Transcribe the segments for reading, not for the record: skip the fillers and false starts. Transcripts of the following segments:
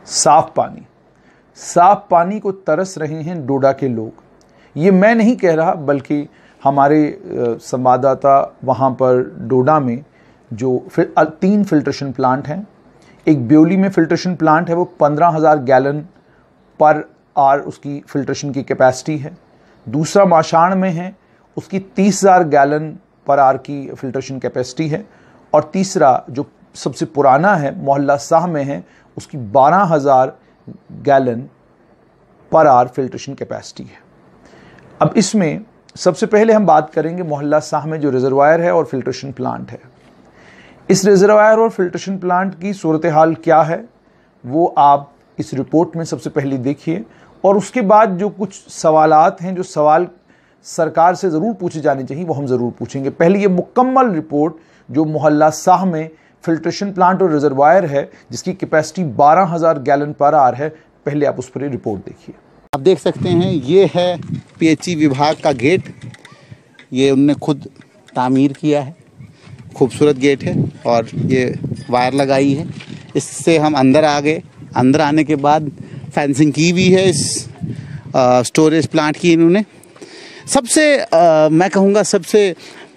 साफ पानी। साफ पानी को तरस रहे हैं डोडा के लोग। ये मैं नहीं कह रहा, बल्कि हमारे संवाददाता वहाँ पर डोडा में जो 3 फिल्ट्रेशन प्लांट हैं, एक ब्योली में फिल्ट्रेशन प्लांट है, वो 15,000 गैलन पर आवर उसकी फिल्ट्रेशन की कैपेसिटी है। दूसरा माशाण में है, उसकी 30,000 गैलन पर आवर की फिल्ट्रेशन कैपेसिटी है। और तीसरा जो सबसे पुराना है मोहल्ला शाह में है, उसकी 12,000 gallon per hour filtration capacity है। अब इसमें सबसे पहले हम बात करेंगे मोहल्ला शाह में जो रिजर्वायर है और फिल्ट्रेशन प्लांट है। इस रिजर्वायर और फिल्ट्रेशन प्लांट की सूरत हाल क्या है वो आप इस रिपोर्ट में सबसे पहले देखिए, और उसके बाद जो कुछ सवालात हैं, जो सवाल सरकार से ज़रूर पूछे जाने चाहिए, वो हम ज़रूर पूछेंगे। पहले ये मुकम्मल रिपोर्ट जो मोहल्ला शाह में फिल्ट्रेशन प्लांट और रिजर्वायर है, जिसकी कैपेसिटी 12,000 गैलन पर आवर है, पहले आप उस पर रिपोर्ट देखिए। आप देख सकते हैं ये है पीएचई विभाग का गेट। ये उनने खुद तामीर किया है, खूबसूरत गेट है और ये वायर लगाई है। इससे हम अंदर आ गए। अंदर आने के बाद फेंसिंग की भी है इस स्टोरेज प्लांट की इन्होंने। सबसे मैं कहूँगा सबसे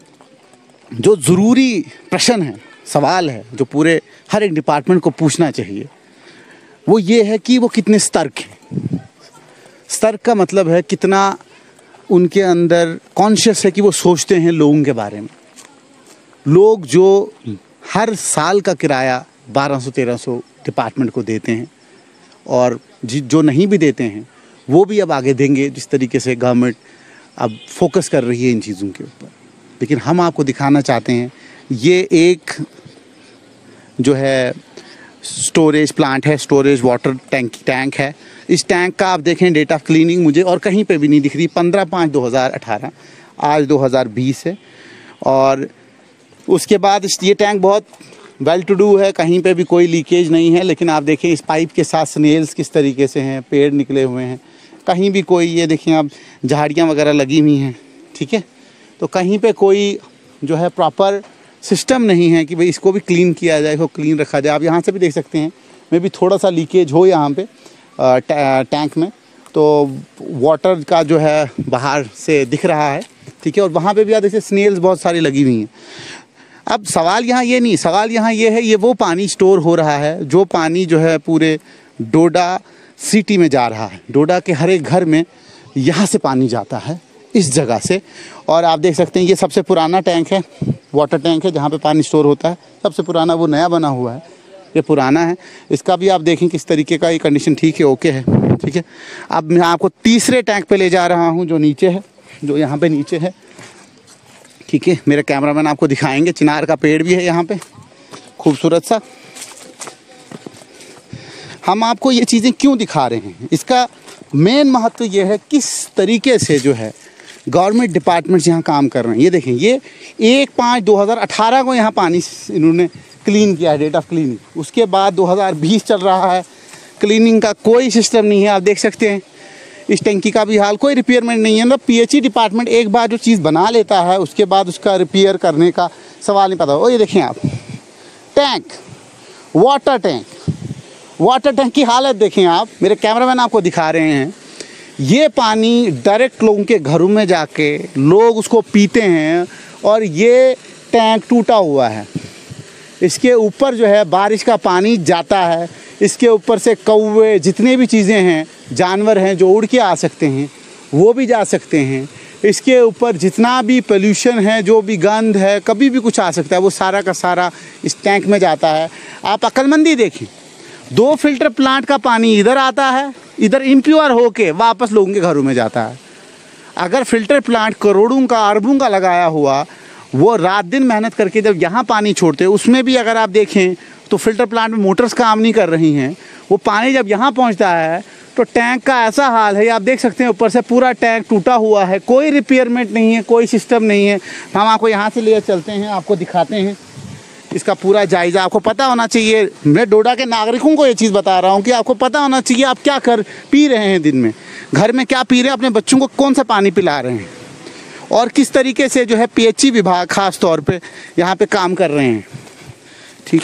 जो ज़रूरी प्रश्न है, सवाल है, जो पूरे हर एक डिपार्टमेंट को पूछना चाहिए, वो ये है कि वो कितने सतर्क हैं। सतर्क का मतलब है कितना उनके अंदर कॉन्शियस है कि वो सोचते हैं लोगों के बारे में। लोग जो हर साल का किराया 1200-1300 डिपार्टमेंट को देते हैं, और जो नहीं भी देते हैं वो भी अब आगे देंगे, जिस तरीके से गवर्नमेंट अब फोकस कर रही है इन चीज़ों के ऊपर। लेकिन हम आपको दिखाना चाहते हैं, ये एक जो है स्टोरेज प्लांट है, स्टोरेज वाटर टैंक है। इस टैंक का आप देखें डेट ऑफ क्लीनिंग मुझे और कहीं पे भी नहीं दिख रही। 15/5/2018, आज 2020 है। और उसके बाद ये टैंक बहुत वेल टू डू है, कहीं पे भी कोई लीकेज नहीं है। लेकिन आप देखें इस पाइप के साथ स्नेल्स किस तरीके से हैं, पेड़ निकले हुए हैं, कहीं भी कोई, ये देखें आप, झाड़ियाँ वगैरह लगी हुई हैं, ठीक है। तो कहीं पे कोई जो है प्रॉपर सिस्टम नहीं है कि भाई इसको भी क्लीन किया जाए, इसको क्लीन रखा जाए। आप यहाँ से भी देख सकते हैं, मे भी थोड़ा सा लीकेज हो यहाँ पे टैंक में, तो वाटर का जो है बाहर से दिख रहा है, ठीक है। और वहाँ पे भी आप देखिए स्नेल्स बहुत सारी लगी हुई हैं। अब सवाल यहाँ ये नहीं, सवाल यहाँ ये है, ये वो पानी स्टोर हो रहा है जो पानी जो है पूरे डोडा सिटी में जा रहा है। डोडा के हर एक घर में यहाँ से पानी जाता है, इस जगह से। और आप देख सकते हैं ये सबसे पुराना टैंक है, वाटर टैंक है जहाँ पे पानी स्टोर होता है। सबसे पुराना, वो नया बना हुआ है, ये पुराना है। इसका भी आप देखें किस तरीके का, ये कंडीशन ठीक है, ओके है, ठीक है। अब मैं आपको तीसरे टैंक पे ले जा रहा हूँ जो नीचे है, जो यहाँ पे नीचे है, ठीक है। मेरे कैमरामैन आपको दिखाएंगे। चिनार का पेड़ भी है यहाँ पे, खूबसूरत सा। हम आपको ये चीज़ें क्यों दिखा रहे हैं, इसका मेन महत्व ये है किस तरीके से जो है गवर्नमेंट डिपार्टमेंट्स यहाँ काम कर रहे हैं। ये देखें, ये 1/5/2018 को यहाँ पानी इन्होंने क्लीन किया है, डेट ऑफ क्लीनिंग। उसके बाद 2020 चल रहा है, क्लीनिंग का कोई सिस्टम नहीं है। आप देख सकते हैं इस टंकी का भी हाल, कोई रिपेयरमेंट नहीं है। मतलब पीएचई डिपार्टमेंट एक बार जो चीज़ बना लेता है, उसके बाद उसका रिपेयर करने का सवाल नहीं पता। और ये देखें आप, टैंक, वाटर टैंक की हालत देखें आप। मेरे कैमरामैन आपको दिखा रहे हैं। ये पानी डायरेक्ट लोगों के घरों में जाके लोग उसको पीते हैं, और ये टैंक टूटा हुआ है। इसके ऊपर जो है बारिश का पानी जाता है, इसके ऊपर से कौवे, जितने भी चीज़ें हैं, जानवर हैं जो उड़ के आ सकते हैं, वो भी जा सकते हैं। इसके ऊपर जितना भी पोल्यूशन है, जो भी गंध है, कभी भी कुछ आ सकता है, वो सारा का सारा इस टैंक में जाता है। आप अक्लमंदी देखें, 2 फिल्टर प्लांट का पानी इधर आता है, इधर इम्प्योर होके वापस लोगों के घरों में जाता है। अगर फिल्टर प्लांट करोड़ों का, अरबों का लगाया हुआ, वो रात दिन मेहनत करके जब यहाँ पानी छोड़ते हैं, उसमें भी अगर आप देखें तो फिल्टर प्लांट में मोटर्स काम नहीं कर रही हैं। वो पानी जब यहाँ पहुँचता है तो टैंक का ऐसा हाल है, आप देख सकते हैं ऊपर से पूरा टैंक टूटा हुआ है, कोई रिपेयरमेंट नहीं है, कोई सिस्टम नहीं है। हम आपको यहाँ से ले चलते हैं, आपको दिखाते हैं इसका पूरा जायज़ा। आपको पता होना चाहिए, मैं डोडा के नागरिकों को ये चीज़ बता रहा हूँ कि आपको पता होना चाहिए आप क्या पी रहे हैं, दिन में घर में क्या पी रहे हैं, अपने बच्चों को कौन सा पानी पिला रहे हैं, और किस तरीके से जो है पीएचई विभाग ख़ास तौर पे यहाँ पे काम कर रहे हैं, ठीक है।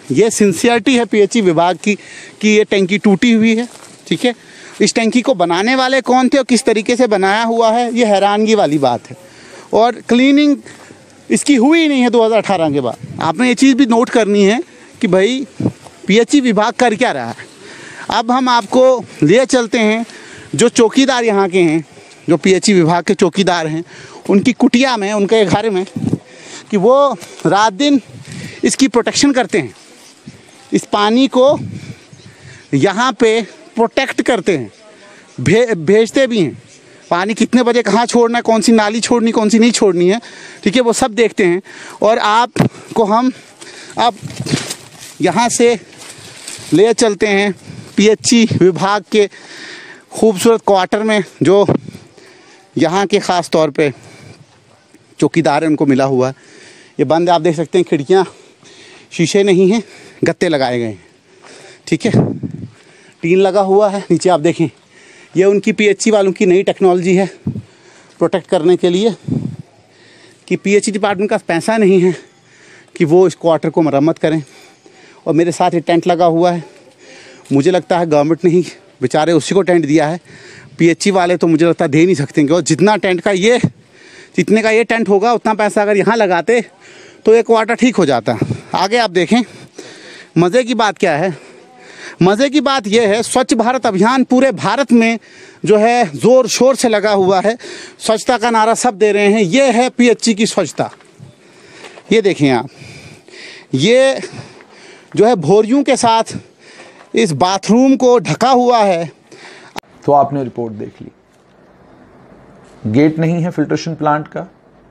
ये सिंसियरिटी है पीएचई विभाग की कि ये टंकी टूटी हुई है, ठीक है। इस टंकी को बनाने वाले कौन थे और किस तरीके से बनाया हुआ है, ये हैरानगी वाली बात है। और क्लीनिंग इसकी हुई ही नहीं है 2018 के बाद। आपने ये चीज़ भी नोट करनी है कि भाई पीएचई विभाग कर क्या रहा है। अब हम आपको ले चलते हैं जो चौकीदार यहाँ के हैं, जो पीएचई विभाग के चौकीदार हैं, उनकी कुटिया में, उनके घर में, कि वो रात दिन इसकी प्रोटेक्शन करते हैं, इस पानी को यहाँ पे प्रोटेक्ट करते हैं, भेजते भी हैं। पानी कितने बजे कहाँ छोड़ना है, कौन सी नाली छोड़नी, कौन सी नहीं छोड़नी है, ठीक है, वो सब देखते हैं। और आपको हम अब यहाँ से ले चलते हैं पीएचई विभाग के खूबसूरत क्वार्टर में, जो यहाँ के ख़ास तौर पे चौकीदार है, उनको मिला हुआ है। ये बंद है, आप देख सकते हैं, खिड़कियाँ शीशे नहीं हैं, गत्ते लगाए गए हैं, ठीक है, टीन लगा हुआ है। नीचे आप देखें, ये उनकी पीएचई वालों की नई टेक्नोलॉजी है प्रोटेक्ट करने के लिए, कि पीएचई डिपार्टमेंट का पैसा नहीं है कि वो इस क्वार्टर को मरम्मत करें। और मेरे साथ ये टेंट लगा हुआ है, मुझे लगता है गवर्नमेंट ने ही बेचारे उसी को टेंट दिया है, पीएचई वाले तो मुझे लगता है दे नहीं सकते। और जितना टेंट का ये, जितने का ये टेंट होगा, उतना पैसा अगर यहाँ लगाते तो ये क्वार्टर ठीक हो जाता। आगे आप देखें, मज़े की बात क्या है, मज़े की बात यह है, स्वच्छ भारत अभियान पूरे भारत में जो है ज़ोर शोर से लगा हुआ है, स्वच्छता का नारा सब दे रहे हैं। ये है पीएचई की स्वच्छता। ये देखें आप, ये जो है भोरियों के साथ इस बाथरूम को ढका हुआ है। तो आपने रिपोर्ट देख ली, गेट नहीं है फिल्ट्रेशन प्लांट का,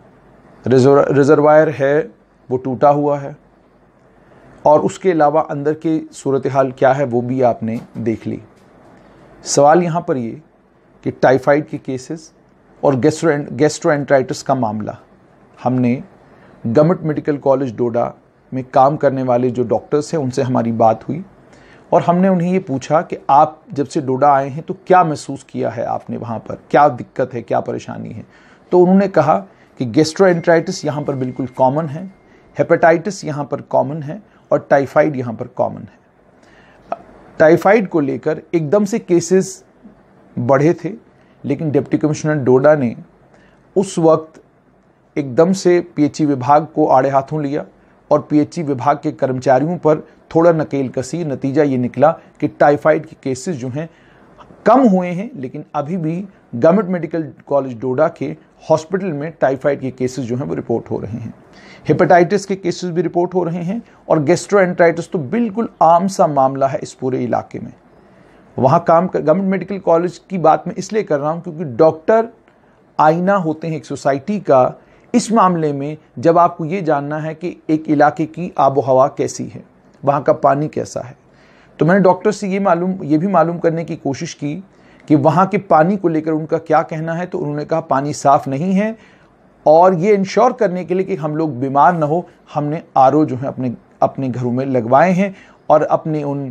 रिजर्वायर है वो टूटा हुआ है, और उसके अलावा अंदर की सूरत हाल क्या है वो भी आपने देख ली। सवाल यहाँ पर ये कि टाइफाइड के केसेस और गैस्ट्रोएंटेराइटिस का मामला, हमने गवर्नमेंट मेडिकल कॉलेज डोडा में काम करने वाले जो डॉक्टर्स हैं उनसे हमारी बात हुई, और हमने उन्हें ये पूछा कि आप जब से डोडा आए हैं तो क्या महसूस किया है आपने, वहाँ पर क्या दिक्कत है, क्या परेशानी है। तो उन्होंने कहा कि गैस्ट्रोएंटेराइटिस यहाँ पर बिल्कुल कॉमन है, हेपेटाइटिस यहाँ पर कॉमन है, और टाइफाइड यहाँ पर कॉमन है। टाइफाइड को लेकर एकदम से केसेस बढ़े थे, लेकिन डिप्टी कमिश्नर डोडा ने उस वक्त एकदम से पीएचई विभाग को आड़े हाथों लिया और पीएचई विभाग के कर्मचारियों पर थोड़ा नकेल कसी। नतीजा ये निकला कि टाइफाइड के केसेस जो हैं कम हुए हैं, लेकिन अभी भी गवर्नमेंट मेडिकल कॉलेज डोडा के हॉस्पिटल में टाइफाइड के केसेस जो हैं वो रिपोर्ट हो रहे हैं। हेपेटाइटिस के केसेस भी रिपोर्ट हो रहे हैं, और गैस्ट्रोएंटेराइटिस तो बिल्कुल आम सा मामला है इस पूरे इलाके में। वहाँ काम कर, गवर्नमेंट मेडिकल कॉलेज की बात मैं इसलिए कर रहा हूँ क्योंकि डॉक्टर आईना होते हैं एक सोसाइटी का। इस मामले में जब आपको ये जानना है कि एक इलाके की आबो हवा कैसी है, वहाँ का पानी कैसा है, तो मैंने डॉक्टर से ये भी मालूम करने की कोशिश की कि वहाँ के पानी को लेकर उनका क्या कहना है। तो उन्होंने कहा पानी साफ़ नहीं है, और ये इंश्योर करने के लिए कि हम लोग बीमार न हो, हमने आरओ जो है अपने घरों में लगवाए हैं, और अपने उन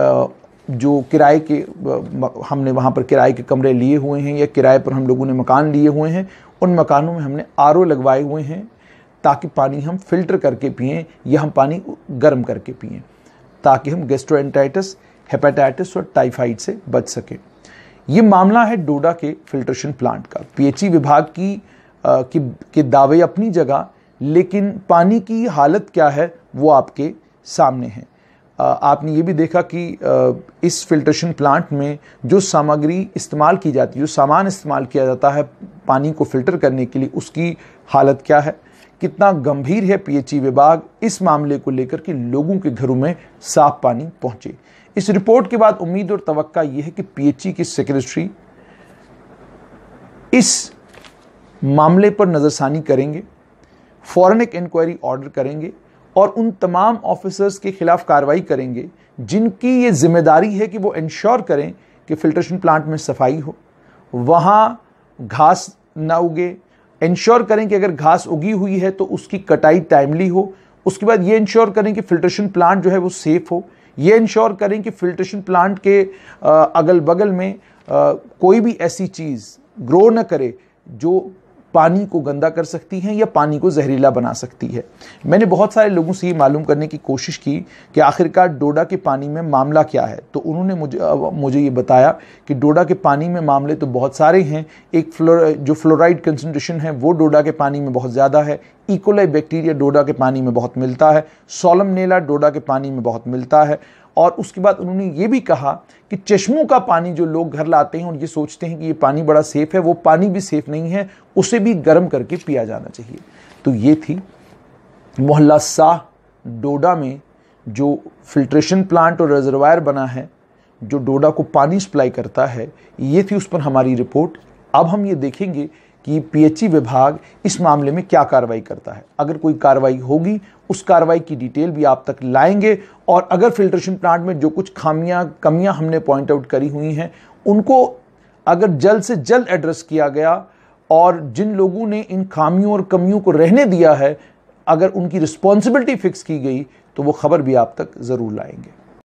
जो किराए के हमने वहाँ पर किराए के कमरे लिए हुए हैं या किराए पर हम लोगों ने मकान लिए हुए हैं, उन मकानों में हमने आरओ लगवाए हुए हैं ताकि पानी हम फिल्टर करके पिएं या हम पानी गर्म करके पिएं, ताकि हम गैस्ट्रोएंटेराइटिस, हेपेटाइटिस और टाइफाइड से बच सकें। ये मामला है डोडा के फिल्ट्रेशन प्लांट का। पीएचई विभाग के दावे अपनी जगह, लेकिन पानी की हालत क्या है वो आपके सामने है। आपने ये भी देखा कि इस फिल्ट्रेशन प्लांट में जो सामग्री इस्तेमाल की जाती है, जो सामान इस्तेमाल किया जाता है पानी को फिल्टर करने के लिए, उसकी हालत क्या है, कितना गंभीर है पीएचई विभाग इस मामले को लेकर कि लोगों के घरों में साफ पानी पहुंचे। इस रिपोर्ट के बाद उम्मीद और तवक्का यह है कि पीएचई के सेक्रेटरी इस मामले पर नज़रसानी करेंगे, फौरन एक इंक्वायरी ऑर्डर करेंगे और उन तमाम ऑफिसर्स के खिलाफ कार्रवाई करेंगे जिनकी ये जिम्मेदारी है कि वो इंश्योर करें कि फिल्ट्रेशन प्लांट में सफाई हो, वहाँ घास ना उगे, इंश्योर करें कि अगर घास उगी हुई है तो उसकी कटाई टाइमली हो। उसके बाद ये इंश्योर करें कि फिल्ट्रेशन प्लांट जो है वो सेफ हो। ये इंश्योर करें कि फिल्ट्रेशन प्लांट के अगल बगल में कोई भी ऐसी चीज़ ग्रो न करे जो पानी को गंदा कर सकती हैं या पानी को जहरीला बना सकती है। मैंने बहुत सारे लोगों से ये मालूम करने की कोशिश की कि आखिरकार डोडा के पानी में मामला क्या है, तो उन्होंने मुझे ये बताया कि डोडा के पानी में मामले तो बहुत सारे हैं। एक जो फ्लोराइड कंसंट्रेशन है वो डोडा के पानी में बहुत ज़्यादा है। इकोलाई बैक्टीरिया डोडा के पानी में बहुत मिलता है। सोलमनेला डोडा के पानी में बहुत मिलता है। और उसके बाद उन्होंने ये भी कहा कि चश्मों का पानी जो लोग घर लाते हैं और ये सोचते हैं कि ये पानी बड़ा सेफ है, वो पानी भी सेफ नहीं है, उसे भी गर्म करके पिया जाना चाहिए। तो ये थी मोहल्ला शाह डोडा में जो फिल्ट्रेशन प्लांट और रिजर्वायर बना है जो डोडा को पानी सप्लाई करता है, ये थी उस पर हमारी रिपोर्ट। अब हम ये देखेंगे कि पीएचई विभाग इस मामले में क्या कार्रवाई करता है। अगर कोई कार्रवाई होगी उस कार्रवाई की डिटेल भी आप तक लाएंगे, और अगर फिल्ट्रेशन प्लांट में जो कुछ कमियां हमने पॉइंट आउट करी हुई हैं उनको अगर जल्द से जल्द एड्रेस किया गया और जिन लोगों ने इन खामियों और कमियों को रहने दिया है अगर उनकी रिस्पॉन्सिबिलिटी फिक्स की गई तो वो खबर भी आप तक ज़रूर लाएंगे।